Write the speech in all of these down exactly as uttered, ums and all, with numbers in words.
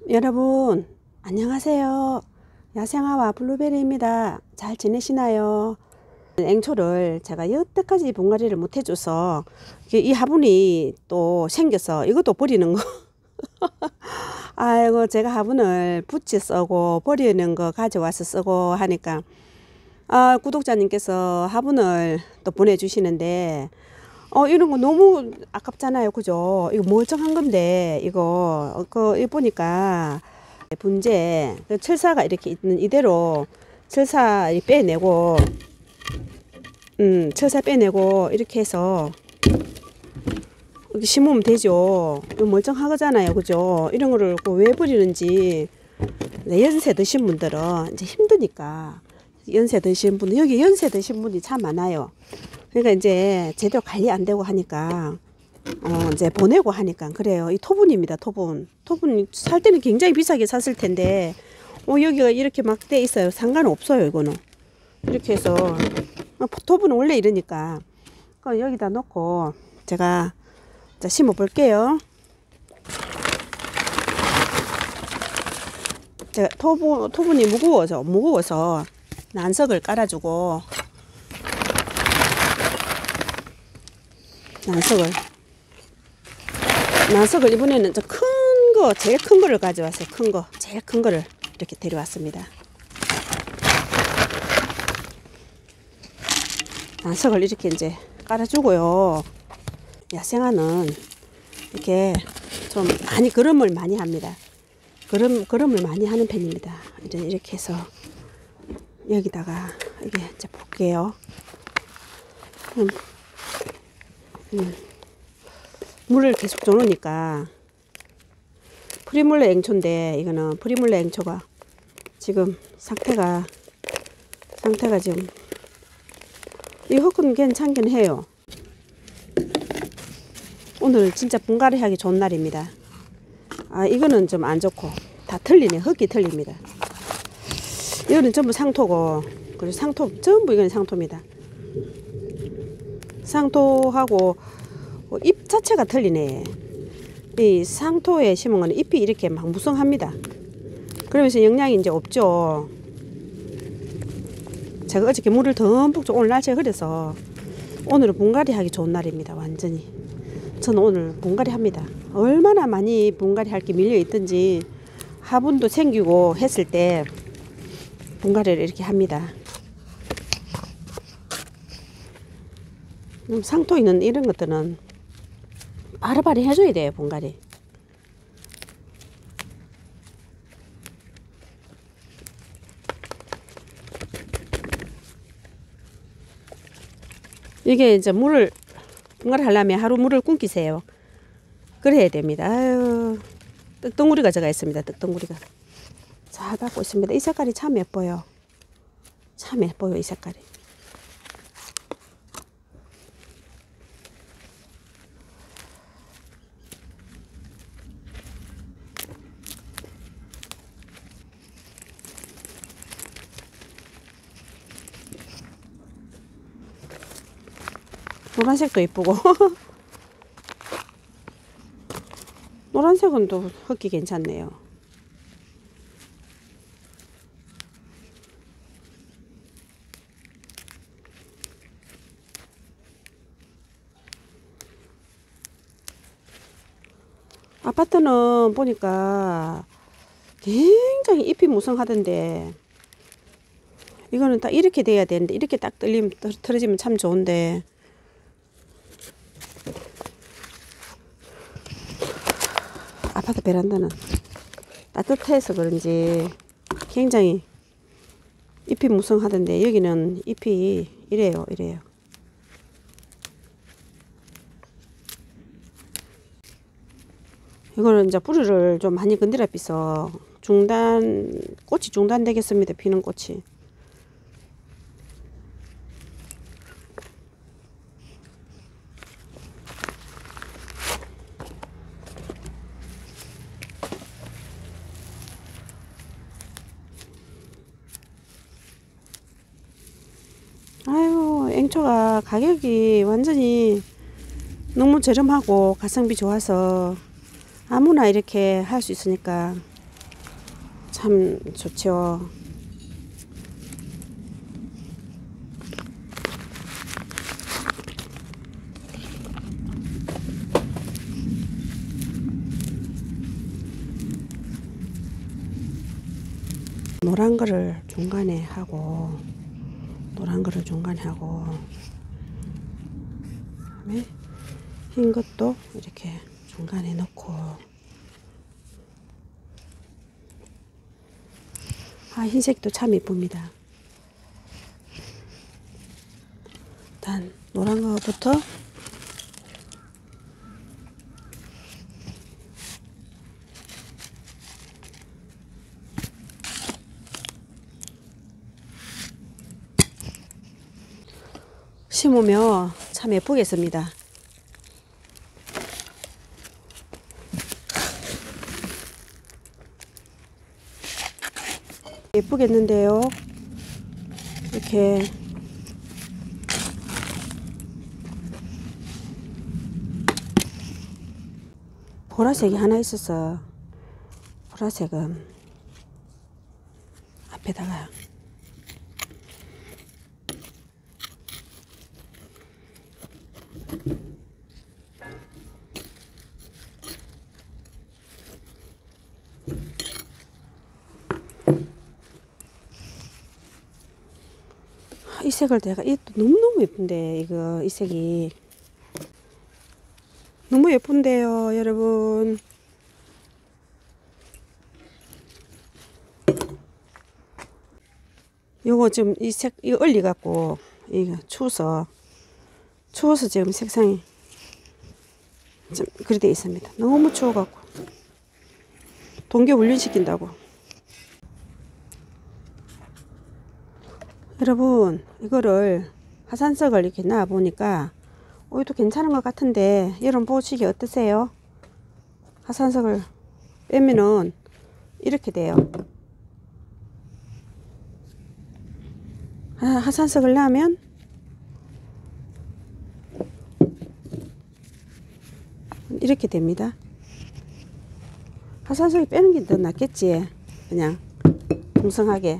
여러분 안녕하세요. 야생화와 블루베리입니다. 잘 지내시나요? 앵초를 제가 여태까지 분갈이를 못 해줘서 이 화분이 또 생겨서 이것도 버리는 거 아이고, 제가 화분을 붙여 쓰고 버리는 거 가져와서 쓰고 하니까 아, 구독자님께서 화분을 또 보내주시는데 어 이런 거 너무 아깝잖아요, 그죠? 이거 멀쩡한 건데 이거 그 이거 보니까 분재 그 철사가 이렇게 있는 이대로 철사 빼내고 음 철사 빼내고 이렇게 해서 이렇게 심으면 되죠. 이거 멀쩡하잖아요, 그죠? 이런 거를 왜 버리는지. 네, 연세 드신 분들은 이제 힘드니까 연세 드신 분 여기 연세 드신 분이 참 많아요. 그러니까 이제 제대로 관리 안 되고 하니까 어 이제 보내고 하니까 그래요. 이 토분입니다. 토분. 토분 살 때는 굉장히 비싸게 샀을 텐데 어 여기가 이렇게 막 돼 있어요. 상관없어요, 이거는. 이렇게 해서 어, 토분은 원래 이러니까 여기다 놓고 제가 자 심어 볼게요. 제가 토분, 토분이 무거워서 무거워서 난석을 깔아주고 난석을 난석을 이번에는 좀 큰 거, 제일 큰 거를 가져왔어요. 큰 거, 제일 큰 거를 이렇게 데려왔습니다. 난석을 이렇게 이제 깔아주고요. 야생화는 이렇게 좀 많이 거름을 많이 합니다. 거름, 거름을 많이 하는 편입니다. 이렇게 해서 여기다가 이게 이제 볼게요. 음, 음. 물을 계속 줘놓으니까 프리물레 앵초인데 이거는 프리물레 앵초가 지금 상태가 상태가 지금 이 흙은 괜찮긴 해요. 오늘 진짜 분갈이 하기 좋은 날입니다. 아, 이거는 좀 안 좋고 다 틀리네. 흙이 틀립니다. 이거는 전부 상토고, 그리고 상토 전부 이건 상토입니다. 상토하고 잎 자체가 틀리네. 이 상토에 심은 거는 잎이 이렇게 막 무성합니다. 그러면서 영양이 이제 없죠. 제가 어저께 물을 듬뿍 줘. 오늘 날씨가 그래서 오늘은 분갈이 하기 좋은 날입니다. 완전히 저는 오늘 분갈이 합니다. 얼마나 많이 분갈이 할 게 밀려 있든지 화분도 생기고 했을 때 분갈이를 이렇게 합니다. 상토 있는 이런 것들은 바로바로 해줘야 돼요, 분갈이. 이게 이제 물을 분갈이 하려면 하루 물을 끊기세요. 그래야 됩니다. 아유, 떡덩구리가 제가 있습니다. 떡덩구리가 잘 받고 있습니다. 이 색깔이 참 예뻐요. 참 예뻐요, 이 색깔이. 노란색도 예쁘고 노란색은 또 흙이 괜찮네요. 아파트는 보니까 굉장히 잎이 무성하던데 이거는 딱 이렇게 돼야 되는데 이렇게 딱 떨리면 떨어지면 참 좋은데 아파트 베란다는 따뜻해서 그런지 굉장히 잎이 무성하던데 여기는 잎이 이래요, 이래요. 이거는 이제 뿌리를 좀 많이 건드려 삐서 중단, 꽃이 중단되겠습니다. 피는 꽃이. 아유, 앵초가 가격이 완전히 너무 저렴하고 가성비 좋아서 아무나 이렇게 할 수 있으니까 참 좋죠. 노란 거를 중간에 하고 노란 거를 중간에 하고 그다음에 흰 것도 이렇게 중간에 넣고. 아, 흰색도 참 예쁩니다. 일단 노란 거부터 심으면 참 예쁘겠습니다. 예쁘겠는데요. 이렇게 보라색이 하나 있어서 보라색은 앞에다가 이 색을 내가 이 너무너무 예쁜데 이거 이 색이 너무 예쁜데요 여러분. 요거 지금 이 색 이거 얼리 갖고 이거 추워서 추워서 지금 색상이 좀 그리 돼 있습니다. 너무 추워 갖고 동계 훈련시킨다고. 여러분 이거를 화산석을 이렇게 놔 보니까 어, 이도 괜찮은 것 같은데 여러분 보시기 어떠세요? 화산석을 빼면은 이렇게 돼요. 아, 화산석을 놔면 이렇게 됩니다. 화산석이 빼는 게 더 낫겠지. 그냥 풍성하게.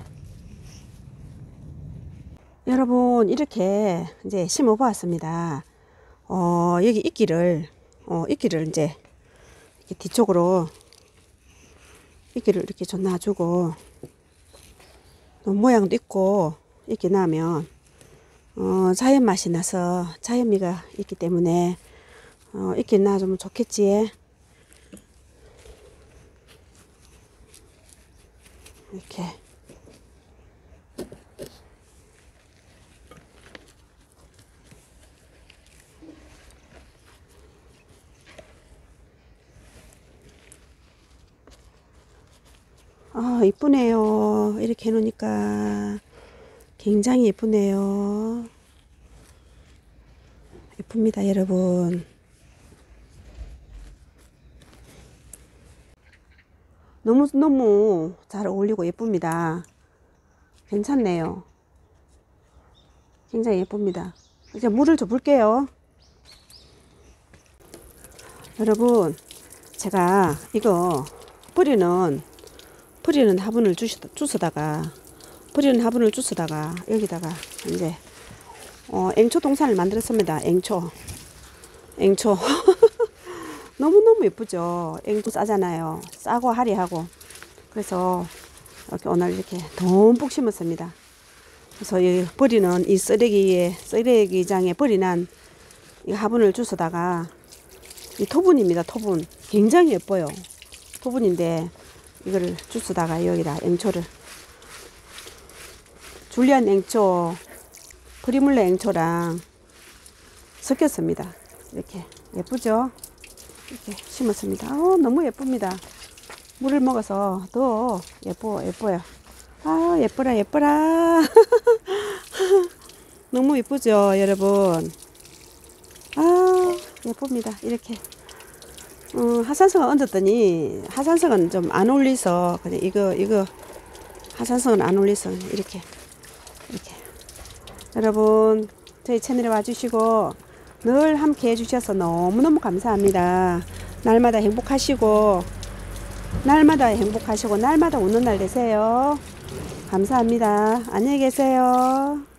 여러분 이렇게 이제 심어 보았습니다. 어, 여기 이끼를 어, 이끼를 이제 이렇게 뒤쪽으로 이끼를 이렇게 좀 놔주고 모양도 있고 이렇게 놔면 어, 자연 맛이 나서 자연미가 있기 때문에 어, 이렇게 놔주면 좋겠지. 이렇게 아, 이쁘네요. 이렇게 해놓으니까 굉장히 예쁘네요. 예쁩니다, 여러분. 너무너무 잘 어울리고 예쁩니다. 괜찮네요. 굉장히 예쁩니다. 이제 물을 좀 볼게요. 여러분, 제가 이거 뿌리는 뿌리는 화분을 주스다가 뿌리는 화분을 주스다가 여기다가 이제 어, 앵초 동산을 만들었습니다. 앵초 앵초 너무너무 예쁘죠. 앵초 싸잖아요. 싸고 화려하고. 그래서 이렇게 오늘 이렇게 듬뿍 심었습니다. 그래서 이 버리는 이 쓰레기에 쓰레기장에 버리는 이 화분을 주스다가 이 토분입니다. 토분 굉장히 예뻐요. 토분인데 이거를 주스다가 여기다 앵초를 줄리안 앵초 프리물레 앵초랑 섞였습니다. 이렇게 예쁘죠? 이렇게 심었습니다. 어, 너무 예쁩니다. 물을 먹어서 더 예뻐 예뻐요. 아, 예뻐라 예뻐라. 너무 예쁘죠 여러분. 아, 예쁩니다. 이렇게 어, 하산석을 얹었더니 하산석은 좀 안 어울려서 그냥 이거 이거 하산석은 안 어울려서 이렇게 이렇게 여러분 저희 채널에 와주시고 늘 함께 해주셔서 너무너무 감사합니다. 날마다 행복하시고 날마다 행복하시고 날마다 웃는 날 되세요. 감사합니다. 안녕히 계세요.